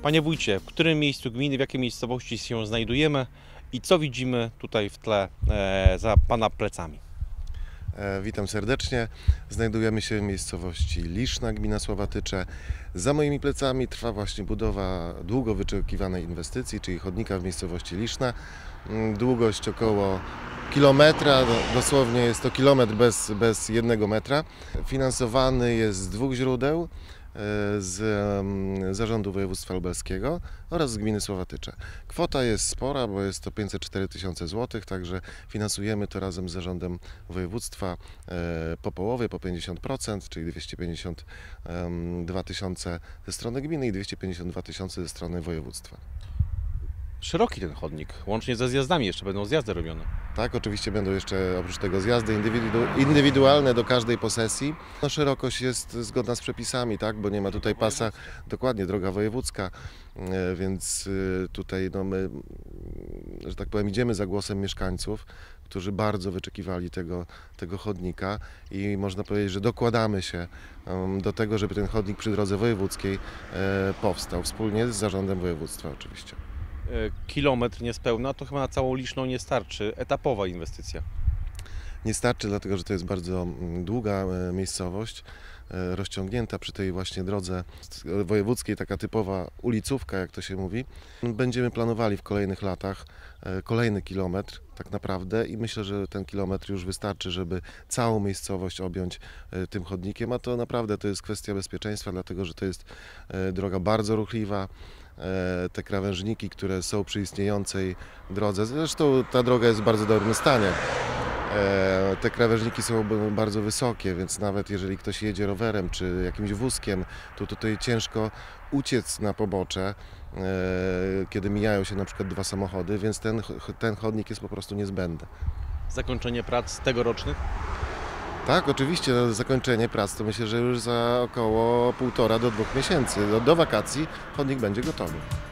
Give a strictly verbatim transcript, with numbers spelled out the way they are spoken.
Panie wójcie, w którym miejscu gminy, w jakiej miejscowości się znajdujemy i co widzimy tutaj w tle e, za Pana plecami? E, Witam serdecznie. Znajdujemy się w miejscowości Liszna, gmina Sławatycze. Za moimi plecami trwa właśnie budowa długo wyczekiwanej inwestycji, czyli chodnika w miejscowości Liszna. Mm, Długość około kilometra, do- dosłownie jest to kilometr bez, bez jednego metra. Finansowany jest z dwóch źródeł. e, Z em, Zarządu Województwa Lubelskiego oraz z gminy Sławatycze. Kwota jest spora, bo jest to pięćset cztery tysiące złotych, także finansujemy to razem z Zarządem Województwa e, po połowie, po pięćdziesiąt procent, czyli dwieście pięćdziesiąt dwa tysiące ze strony gminy i dwieście pięćdziesiąt dwa tysiące ze strony województwa. Szeroki ten chodnik, łącznie ze zjazdami jeszcze będą zjazdy robione. Tak, oczywiście będą jeszcze oprócz tego zjazdy indywidu- indywidualne do każdej posesji. No, szerokość jest zgodna z przepisami, tak, bo nie ma tutaj pasa, dokładnie, droga wojewódzka, e, więc e, tutaj no, my, że tak powiem, idziemy za głosem mieszkańców, którzy bardzo wyczekiwali tego, tego chodnika i można powiedzieć, że dokładamy się em, do tego, żeby ten chodnik przy drodze wojewódzkiej e, powstał, wspólnie z Zarządem Województwa oczywiście. E, Kilometr niespełna to chyba na całą Liszną nie starczy, etapowa inwestycja. Nie starczy, dlatego że to jest bardzo mm, długa e, miejscowość, e, rozciągnięta przy tej właśnie drodze wojewódzkiej, taka typowa ulicówka, jak to się mówi. Będziemy planowali w kolejnych latach e, kolejny kilometr tak naprawdę i myślę, że ten kilometr już wystarczy, żeby całą miejscowość objąć e, tym chodnikiem, a to naprawdę to jest kwestia bezpieczeństwa, dlatego że to jest e, droga bardzo ruchliwa. E, Te krawężniki, które są przy istniejącej drodze, zresztą ta droga jest w bardzo dobrym stanie. E, Te krawężniki są b- bardzo wysokie, więc nawet jeżeli ktoś jedzie rowerem czy jakimś wózkiem, to tutaj ciężko uciec na pobocze, e, kiedy mijają się na przykład dwa samochody, więc ten, ch- ten chodnik jest po prostu niezbędny. Zakończenie prac tegorocznych? Tak, oczywiście no, zakończenie prac to myślę, że już za około półtora do dwóch miesięcy. Do, do wakacji chodnik będzie gotowy.